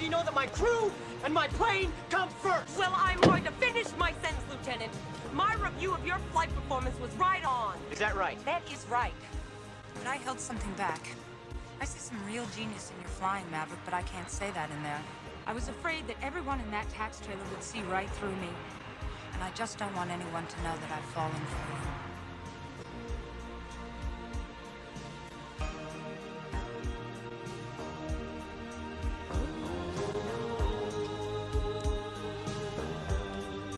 you know that my crew and my plane come first. Well, I'm going to finish my sentence, Lieutenant. My review of your flight performance was right on. Is that right? That is right. But I held something back. I see some real genius in your flying, Maverick, but I can't say that in there. I was afraid that everyone in that tax trailer would see right through me. And I just don't want anyone to know that I've fallen for you.